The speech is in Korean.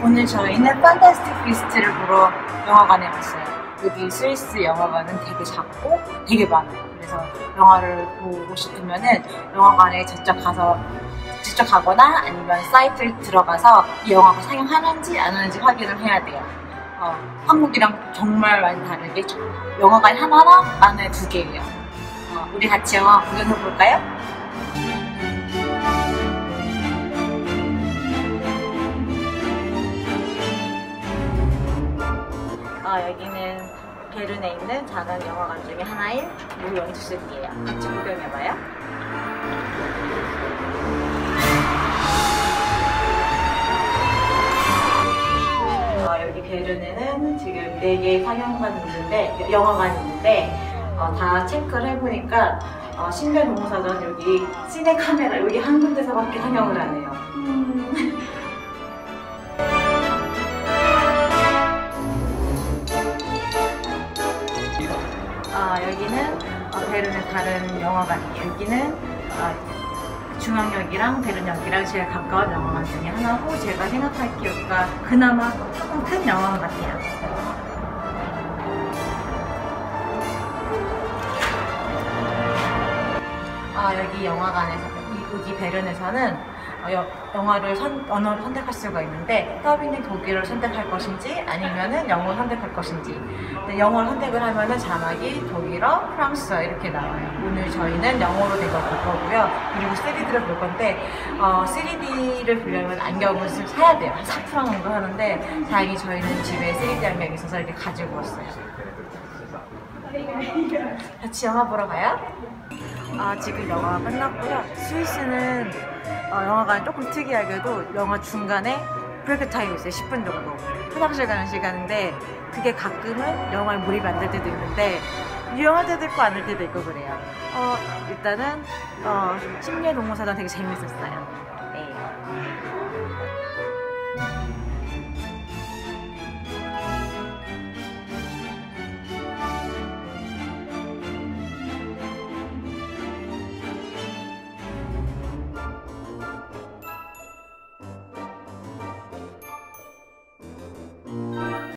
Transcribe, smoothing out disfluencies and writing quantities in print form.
오늘 저희는 판타스틱 비스트를 보러 영화관에 왔어요. 여기 스위스 영화관은 되게 작고 되게 많아요. 그래서 영화를 보고 싶으면은 영화관에 직접 가거나 아니면 사이트를 들어가서 이 영화가 상영하는지 안 하는지 확인을 해야 돼요. 한국이랑 정말 많이 다르게 영화관 하나 안에 2개예요. 우리 같이 영화 구경해 볼까요? 여기는 베른에 있는 작은 영화관 중에 하나인 무영주석이에요. 같이 구경해봐요. 여기 베른에는 지금 4개의 상영관이 있는데, 영화관이 있는데 다 체크를 해보니까 신뢰동사전 여기 시네 카메라 여기 한 군데서밖에 상영을 안 해요. 여기는 베른의 다른 영화관이에요. 여기는 중앙역이랑 베른역이랑 제일 가까운 영화관 중에 하나고, 제가 생각할 기회가 그나마 조금 큰 영화관 같아요. 여기 영화관에서, 여기 베른에서는 언어를 선택할 수가 있는데, 더빙된 독일어를 선택할 것인지 아니면은 영어를 선택할 것인지. 근데 영어를 선택을 하면은 자막이 독일어, 프랑스어 이렇게 나와요. 오늘 저희는 영어로 된 걸 볼 거고요. 그리고 3D를 볼 건데 3D를 보려면 안경을 사야 돼요. 한 4,000원 정도 하는데, 다행히 저희는 집에 3D 안경이 있어서 이렇게 가지고 왔어요. 같이 영화 보러 가요? 지금 영화가 끝났고요. 스위스는 영화관 조금 특이하게도 영화 중간에 브레이크 타임이 있어요. 10분 정도. 화장실 가는 시간인데, 그게 가끔은 영화에 몰입이 안 될 때도 있는데 유용할 때도 있고 안 될 때도 있고 그래요. 일단은 심리의 동호사전 되게 재밌었어요. 네.